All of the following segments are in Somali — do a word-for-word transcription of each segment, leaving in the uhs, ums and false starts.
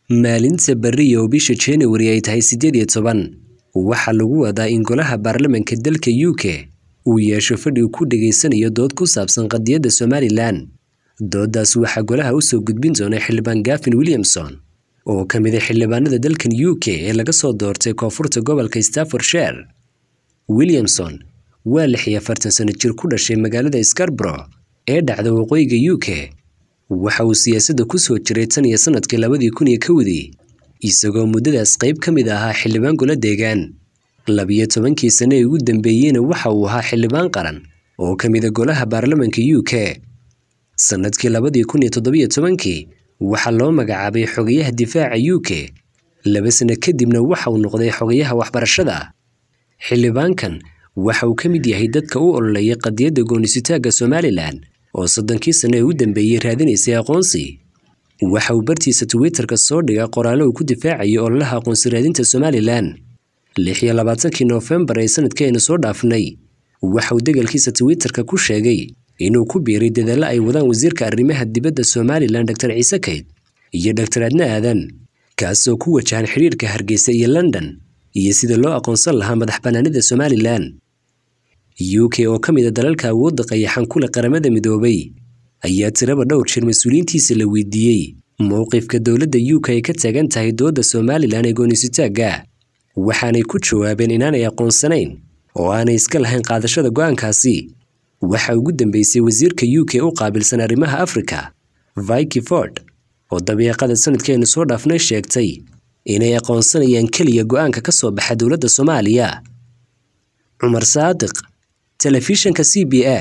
maalinta berri oo bisha January ay tahay sideed iyo toban waxa lagu wadaa in golaha baarlamaanka dalka U K uu yeesho fadhi ku dhageysanayo dood ku saabsan qadiyadda Somaliland. Doodaas waxa golaha u soo gudbin doona xildhibaan Gavin Williamson oo ka mid ah xildhibaanada dalkan U K ee laga soo doortay koonfurta gobolka Staffordshire. Williamson waa lix iyo afartan sano jir ku dhashay magaalada Scarborough ee dhacda waqooyiga U K. waxa uu siyaasadda ku soo jiray tan iyo sanadkii labadi kun iyo kowdii isagoo muddadaas qayb ka mid ahaa xildhibaan golo deegaan. labiyo tobankii sano ee ugu dambeeyayna waxa uu ahaa xildhibaan qaran oo ka mid ah golaha baarlamaanka U K. sanadkii labadi kun iyo toddoba iyo tobankii waxa loo magacaabay xogayaha difaaca U K. laba sano kadibna waxa uu noqday xogayaha waxbarashada. xildhibaankan waxa uu ka mid yahay dadka u ololeeya qadiyadda goonisitaagga Somaliland oo soddonkii sano ee u dambeeyay raadinaysay aqoonsi. waxa uu bartiisa Twitter-ka soo dhigay qoraallo uu ku difaacayo ololaha aqoonsi raadinta Somaliland. lix iyo labaatankii November ee sanadkeena soo dhaafnay waxa uu degalkiisa Twitter-ka ku sheegay inuu ku biiray dadaalo ay wadaan wasiirka arrimaha dibadda Somaliland Doctor Ciise Kayd iyo Doctor Adna Aadan kaasoo ku wajahan xiriirka Hargeysa iyo London iyo sida loo aqoonsan lahaa madaxbannaanida Somaliland. U K oo ka mid ah dalalka awoodda qayaxan ku leh qaramada midoobay ayaa tiraba dhowr jeer mas'uuliyiintiisa la weydiiyey mowqifka dowladda U K ay ka taagan tahay doodda Somaliland ee goonisitaagga, waxaanay ku jawaabeen inaanay aqoonsanayn oo aanay iska lahayn qaadashada go'aankaasi. waxa ugu dambeysay wasiirka U K u qaabilsan arrimaha Afrika Vicky Ford oo dabiiqada sanadkeena soo dhaafnay sheegtay inay aqoonsanayaan kaliya go'aanka ka soo baxa dowladda Soomaaliya. Cumar Saadiq, telefishinka C B A.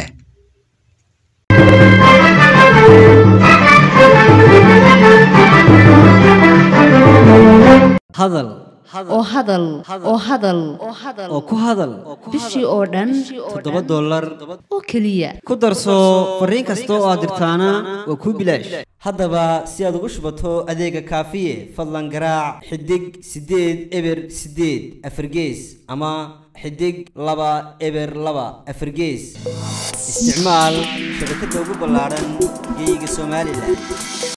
hadal oo hadal oo hadal oo ku hadal bishii oo dhan toddoba dollar oo kaliya ku darso fariin kasta oo aad dirtaana waa ku bilaash. haddaba si aad ugu shubato adeega kaafiye fadlan garaac xidig sideed eber sideed afargees ama xidig laba eber laba afargees. isticmaal shabakadda ugu ballaaran geeyiga Somaliland.